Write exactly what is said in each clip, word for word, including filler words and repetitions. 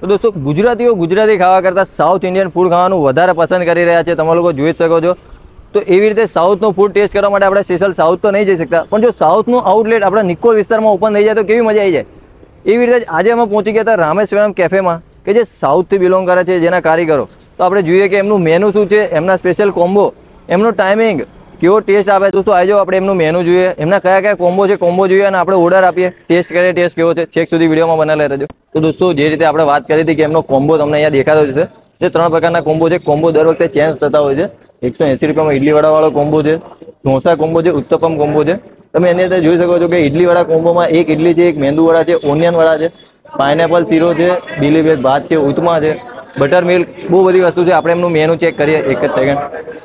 તો દોસ્તો ગુજરાતીઓ ગુજરાતી ખાવા કરતાં સાઉથ ઇન્ડિયન ફૂડ ખાવાનું વધારે પસંદ કરી રહ્યા છે, તમે લોકો જોઈ જ શકો છો। તો એવી રીતે સાઉથનું ફૂડ ટેસ્ટ કરવા માટે આપણે સ્પેશિયલ સાઉથ તો નહીં જઈ શકતા, પણ જો સાઉથનું આઉટલેટ આપણા નિકોલ વિસ્તારમાં ઓપન થઈ જાય તો કેવી મજા આવી જાય। એવી રીતે આજે અમે પહોંચી ગયા હતા રામેશ્વરમ કેફેમાં કે જે સાઉથથી બિલોંગ કરે છે, જેના કારીગરો। તો આપણે જોઈએ કે એમનું મેનુ શું છે, એમના સ્પેશિયલ કોમ્બો, એમનો ટાઈમિંગ, કેવો ટેસ્ટ આપે। દોસ્તો આજે આપણે એમનું મેનુ જોઈએ, એમના કયા કયા કોમ્બો છે, કોમ્બો જોઈએ અને આપણે ઓર્ડર આપીએ, ટેસ્ટ કરીએ ટેસ્ટ કેવો છે, છેક સુધી વિડીયોમાં બનાવી રહેજો। તો દોસ્તો જે રીતે આપણે વાત કરી હતી કે એમનો કોમ્બો તમને અહીંયા દેખાતો છે, જે ત્રણ પ્રકારના કોમ્બો છે, કોમ્બો દર વખતે ચેન્જ થતા હોય છે। એકસો એંસી રૂપિયામાં ઇડલી વડાવાળો કોમ્બો છે, ઢોસા કોમ્બો છે, ઉત્તપમ કોમ્બો છે। તમે એની અંદર જોઈ શકો છો કે ઇડલી વાળા કોમ્બોમાં એક ઇડલી છે, એક મેંદુ વડા છે, ઓનિયન વડા છે, પાઇનેપલ શીરો છે, દિલીપ ભાત છે, ઉપમા છે, બટર મિલ્ક, બહુ બધી વસ્તુ છે। આપણે એમનું મેનુ ચેક કરીએ, એક જ સેકન્ડ।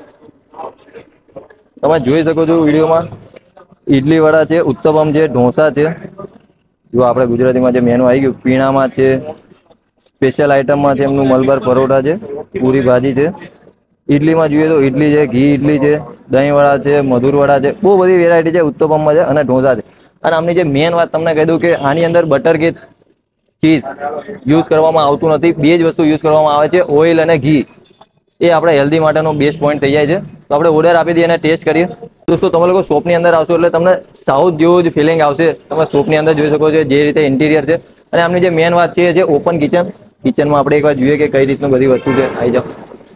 તમે જોઈ શકો છો વિડીયોમાં ઇડલી વડા છે, ઉત્તપમ છે, ઢોસા છે। જો આપણે ગુજરાતીમાં જે મેનુ આવી ગયું, પીણામાં છે, સ્પેશિયલ આઇટમમાં છે એમનું મલબાર પરોઠા છે, પૂરી ભાજી છે। ઇડલીમાં જોઈએ તો ઇડલી છે, ઘી ઇડલી છે, દહીં વડા છે, મધુર વડા છે, બહુ બધી વેરાયટી છે, ઉત્તપમમાં છે અને ઢોસા છે। અને આમની જે મેન વાત તમને કહી દઉં કે આની અંદર બટર કે ચીઝ યુઝ કરવામાં આવતું નથી, બે જ વસ્તુ યુઝ કરવામાં આવે છે, ઓઇલ અને ઘી। એ આપણે હેલ્ધી માટેનો બેસ્ટ પોઈન્ટ થઈ જાય છે। તો આપણે ઓર્ડર આપી દઈએ અને ટેસ્ટ કરીએ। દોસ્તો તમે લોકો શોપની અંદર આવશો એટલે તમને સાઉથ જેવું જ ફિલિંગ આવશે। તમે શોપની અંદર જોઈ શકો છો જે રીતે ઇન્ટિરિયર છે। અને આમની જે મેન વાત છે જે ઓપન કિચન, કિચનમાં આપણે એકવાર જોઈએ કે કઈ રીતનું બધી વસ્તુ છે। આવી જાઓ।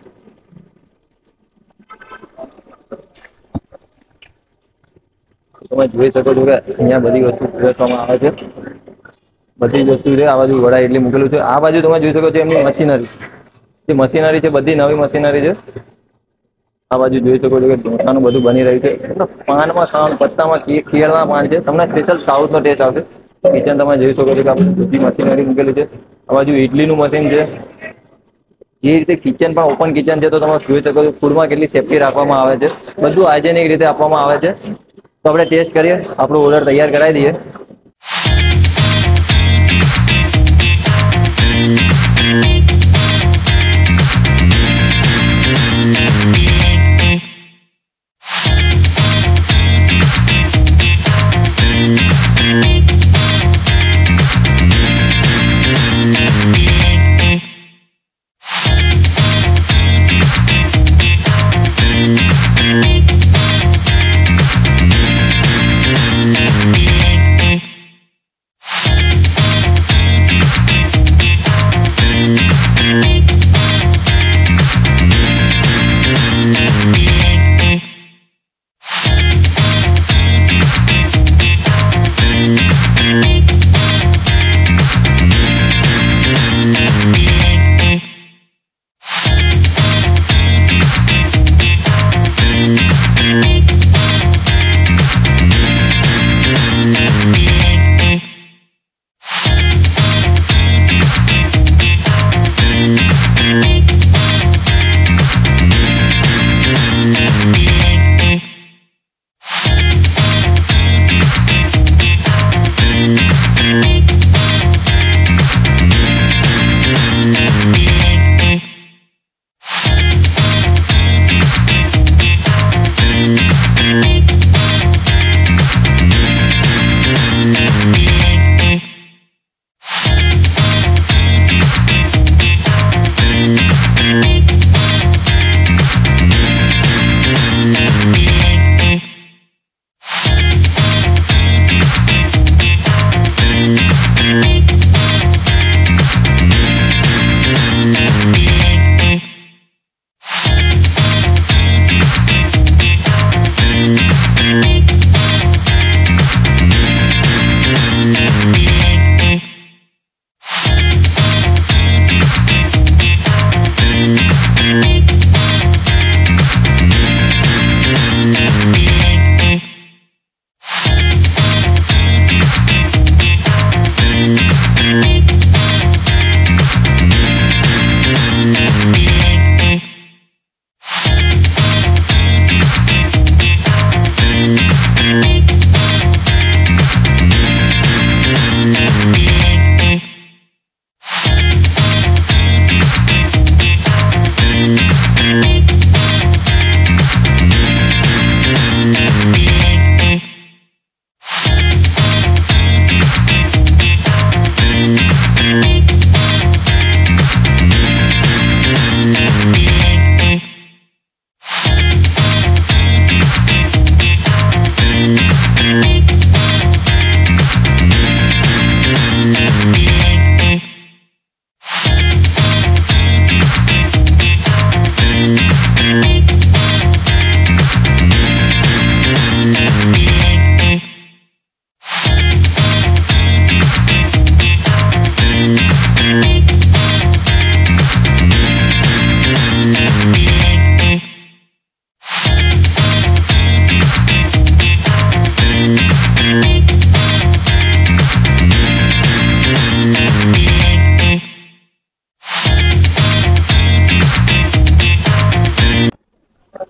તમે જોઈ શકો છો કે અહીંયા બધી વસ્તુ પીરસવામાં આવે છે, બધી જ વસ્તુ છે। આ બાજુ વડા ઇડલી મૂકેલું છે, આ બાજુ તમે જોઈ શકો છો એમની મશીનરી, જે મશીનરી છે બધી નવી મશીનરી છે। આ બાજુ જોઈ શકો છો કે ઢોસાનું બધું બની રહ્યું છે, પાનમાં ખાવાનું, પત્તામાં કેળના પાન છે, તમને સ્પેશિયલ સાઉથનો ટેસ્ટ આવશે। કિચન તમે જોઈ શકો છો કે આપણે બધી મશીનરી મૂકેલી છે। આ બાજુ ઇડલીનું મશીન છે, એ રીતે કિચન પણ ઓપન કિચન છે। તો તમે જોઈ શકો છો ફૂડમાં કેટલી સેફ્ટી રાખવામાં આવે છે, બધું હાઇજેનિક રીતે આપવામાં આવે છે। તો આપણે ટેસ્ટ કરીએ, આપણો ઓર્ડર તૈયાર કરાવી દઈએ।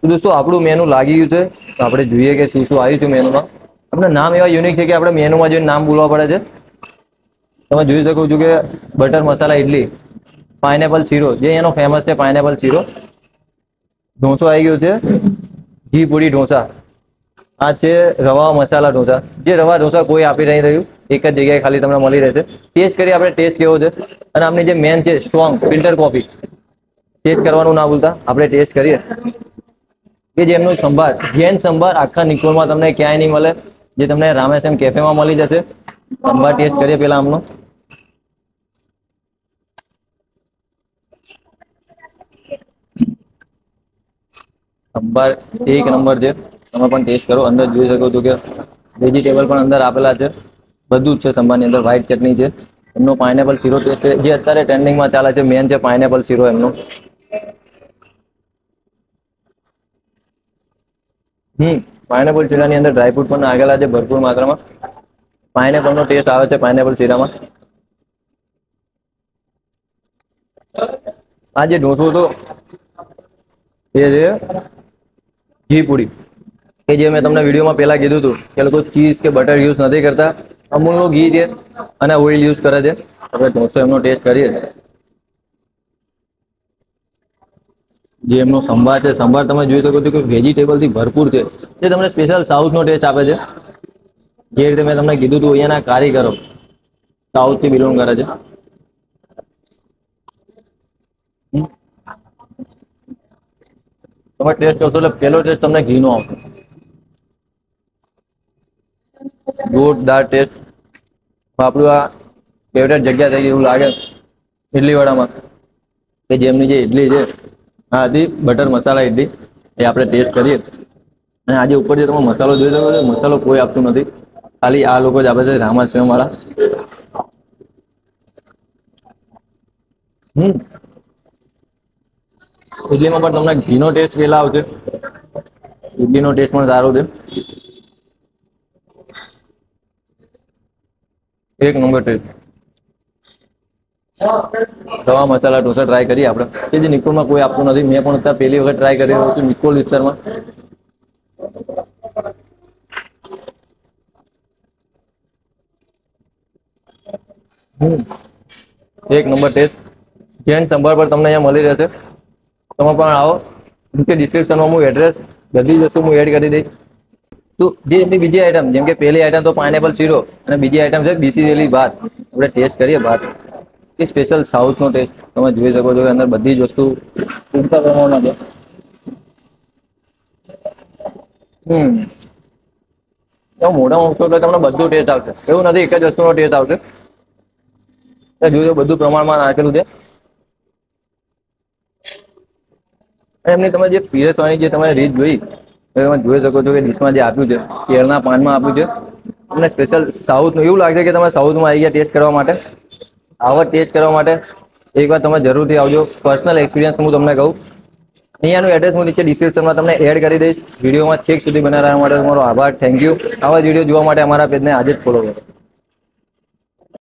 તો દોસ્તો આપણું મેનુ લાગી ગયું છે, તો આપણે જોઈએ કે શું શું આવ્યું છે મેનુમાં. આપણે નામ એવા યુનિક છે કે આપણે મેનુમાં જોઈને નામ બોલવા પડે છે. તમે જોઈ શકો છો કે બટર મસાલા ઇડલી, પાઇનેપલ શીરો, જે એનો ફેમસ છે પાઇનેપલ શીરો. ઢોસો આવી ગયો છે, ઘી પૂરી ઢોસા. આ છે રવા મસાલા ઢોસા. જે રવા ઢોસા કોઈ આપી નહીં રહ્યું, એક જ જગ્યાએ ખાલી તમને મળી રહેશે. ટેસ્ટ કરીએ આપણે, ટેસ્ટ કેવો છે. અને આપણી જે મેન છે સ્ટ્રોંગ ફિલ્ટર કોફી, ટેસ્ટ કરવાનું ના ભૂલતા. આપણે ટેસ્ટ કરીએ કે જેમનું સંભાર, જૈન સંભાર આખા નિકોલમાં તમને ક્યાંય નહીં મળે, જે તમને રામેશ્યામ કેફેમાં મળી જશે. સંભાર ટેસ્ટ કરીએ પેલા આમનો. સંભાર એક નંબર છે, તમે પણ ટેસ્ટ કરો. અંદર જોઈ શકો છો કે વેજીટેબલ પણ અંદર આપેલા છે, બધું જ છે સંભારની અંદર. વ્હાઈટ ચટણી છે, એમનો પાઇનેપલ શીરો ટેસ્ટ જે અત્યારે ટ્રેન્ડિંગમાં ચાલે છે, મેન છે પાઇનેપલ શીરો એમનો. હમ પાઇનેપલ શીરાની અંદર ડ્રાયફ્રૂટ પણ નાખેલા છે ભરપૂર માત્રામાં. પાઇનેપલનો ટેસ્ટ આવે છે પાઇનેપલ શીરામાં. આ જે ઢોસો હતો એ છે ઘી પૂરી, કે જે મેં તમને વિડીયોમાં પહેલા કીધું હતું કે લોકો ચીઝ કે બટર યુઝ નથી કરતા, અમૂલનું ઘી છે અને ઓઇલ યુઝ કરે છે. હવે ઢોસો એમનો ટેસ્ટ કરીએ. જે એમનો સંભાર છે, સંભાર તમે જોઈ શકો છો કે વેજીટેબલથી ભરપૂર છે, જે તમને સ્પેશિયલ સાઉથનો ટેસ્ટ આપે છે. જે રીતે મેં તમને કીધું હતું, અહીંયાના કારીગરો સાઉથથી બિલોંગ કરે છે. તમે ટેસ્ટ કરશો એટલે પહેલો ટેસ્ટ તમને ઘીનો આવશે. જોરદાર ટેસ્ટ. આપણું આ ફેવરેટ જગ્યા થઈ એવું લાગે ઇડલીવાળામાં, કે જેમની જે ઇડલી છે આ હતી બટર મસાલા ઇડલી, એ આપણે ટેસ્ટ કરીએ. અને આજે ઉપર જે તમે મસાલો જોઈ શકો છો, મસાલો કોઈ આપતું નથી, ખાલી આ લોકો જ આપે છે રામાશ્રમ વાળા. હમ ઇડલીમાં પણ તમને ઘીનો ટેસ્ટ પેલા આવશે. ઇડલીનો ટેસ્ટ પણ સારો છે, એક નંબર ટેસ્ટ. રવા મસાલા ઢોસા ટ્રાય કરીએ આપણે, કે જે નિકોલમાં કોઈ આપતું નથી. મેં પણ અત્યારે પહેલી વખત ટ્રાય કરી રહ્યો છું નિકોલ વિસ્તારમાં. હમ એક નંબર ટેસ્ટ. જૈન સંભાર પર તમને અહીંયા મળી રહેશે. તમે પણ આવો. નીચે ડિસ્ક્રિપ્શનમાં હું એડ્રેસ, બધી જ વસ્તુ હું એડ કરી દઈશ. તો જે એમની બીજી આઈટમ, જેમ કે પહેલી આઈટમ તો પાઇનેપલ શીરો, અને બીજી આઈટમ છે બીસીરેલી ભાત. આપણે ટેસ્ટ કરીએ ભાત. એ સ્પેશિયલ સાઉથનો ટેસ્ટ તમે જોઈ શકો છો કે અંદર બધી જ વસ્તુ પૂરતા પ્રમાણમાં છે. હમ મોઢામાં મૂકશો એટલે તમને બધું ટેસ્ટ આવશે, એવું નથી એક જ વસ્તુનો ટેસ્ટ આવશે. જોયું બધું પ્રમાણમાં નાખેલું છે. એમની તમે જે પીરસવાની જે તમારી રીત જોઈ, તમે જોઈ શકો છો કે ડીશમાં જે આપ્યું છે, કેળના પાનમાં આપ્યું છે. તમને સ્પેશિયલ સાઉથનું એવું લાગશે કે તમે સાઉથમાં આવી ગયા ટેસ્ટ કરવા માટે. આવા ટેસ્ટ કરવા માટે એકવાર તમે જરૂરથી આવજો. પર્સનલ એક્સપિરિયન્સ હું તમને કહું. અહીંયાનું એડ્રેસ હું નીચે ડિસ્ક્રિપ્શનમાં તમને એડ કરી દઈશ. વિડીયોમાં છેક સુધી બનાવવા માટે તમારો આભાર, થેન્ક યુ. આવા જ વિડીયો જોવા માટે અમારા પેજને આજે જ ફોલો કરો.